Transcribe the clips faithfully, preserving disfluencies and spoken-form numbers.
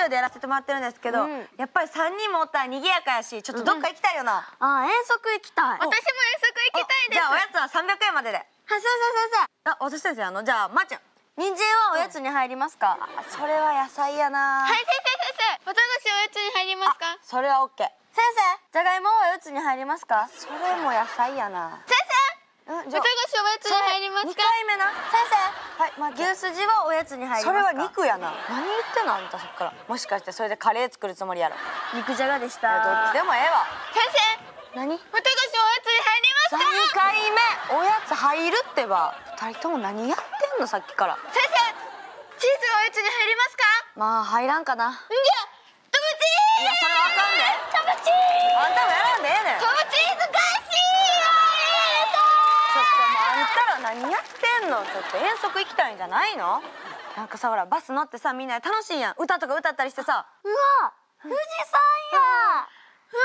オでやらせてもらってるんですけど、やっぱりさんにんもおったら賑やかやし、ちょっとどっか行きたいよな。 あ、遠足行きたい。 私も遠足行きたいです。 じゃあおやつはさんびゃくえんまでで。 はい、先生先あ、私先生やの。じゃあまーちゃん。 生。人参はおやつに入りますか？ あ、それは野菜やな。 はい、先生先生。綿菓子おやつに入りますか？ それはオッケー。 先生、じゃがいもはおやつに入りますか？ それも野菜やな。 先生。 うん、 綿菓子おやつに入りますか？ にかいめな。 先はい、ま生、牛すじはおやつに入りますか？ それは肉やな。何言ってんのあんたさっきから。もしかしてそれでカレー作るつもりやろ。 肉じゃがでしいや、どった。 ちでもええわ。 先生。 何？ 綿菓子おやつに入りますか？ さんかいめおやつ入るってば。ふたりとも何やってんのさっきから。 先生。チーズおやつに入りますか？ まあ入らんかな。 んじゃ、トムチー。 いや、それわかんで。 トムチー。 あんたもやらんでええねん。ちょトムチーズ返し。 っともうあんたら何やってんの。ちょっと遠足行きたいんじゃないの？なんかさ、ほらバス乗ってさ、みんなで楽しいやん。歌とか歌ったりしてさ。 うわ、富士山や。 う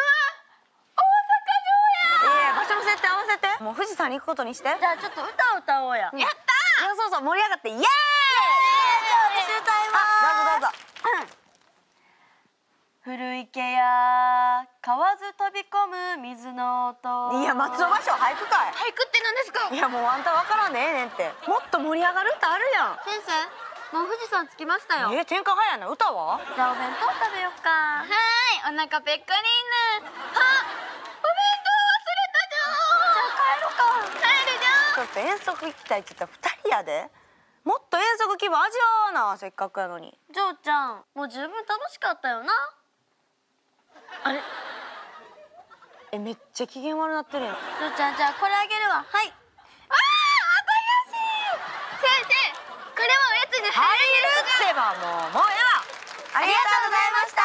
わ、 いや、場所の設定合わせて。もう富士山に行くことにして。 じゃあちょっと歌を歌おうや。 大阪城や。やったいや、そうそう、盛り上がってイエーイ。 じゃあ私歌います。 どうぞどうぞ。 古池や川ず飛び込む水の音。 いや、松尾芭蕉俳句かい。 俳句って何ですか？ いや、もうあんたわからんでええねんって。もっと盛り上がる歌あるやん。 先生、もう富士山着きましたよ。 えー、天下派やな。歌は？ じゃあお弁当食べよっか。 はーい、お腹ぺっこりんぬ。あ、お弁当忘れたじゃん。帰るじゃん。 ちょっと遠足行きたいって言ったらふたりやで。もっと遠足気分味わわな、せっかくやのに。 ジョーちゃん、もう十分楽しかったよな。 あれえ、めっちゃ機嫌悪なってるやん。 ジョーちゃん、じゃあこれあげるわ。はい。 あー、新しい。先生、これはおやつに入るんですか？ 入るってばもう、もうええわ。ありがとうございました。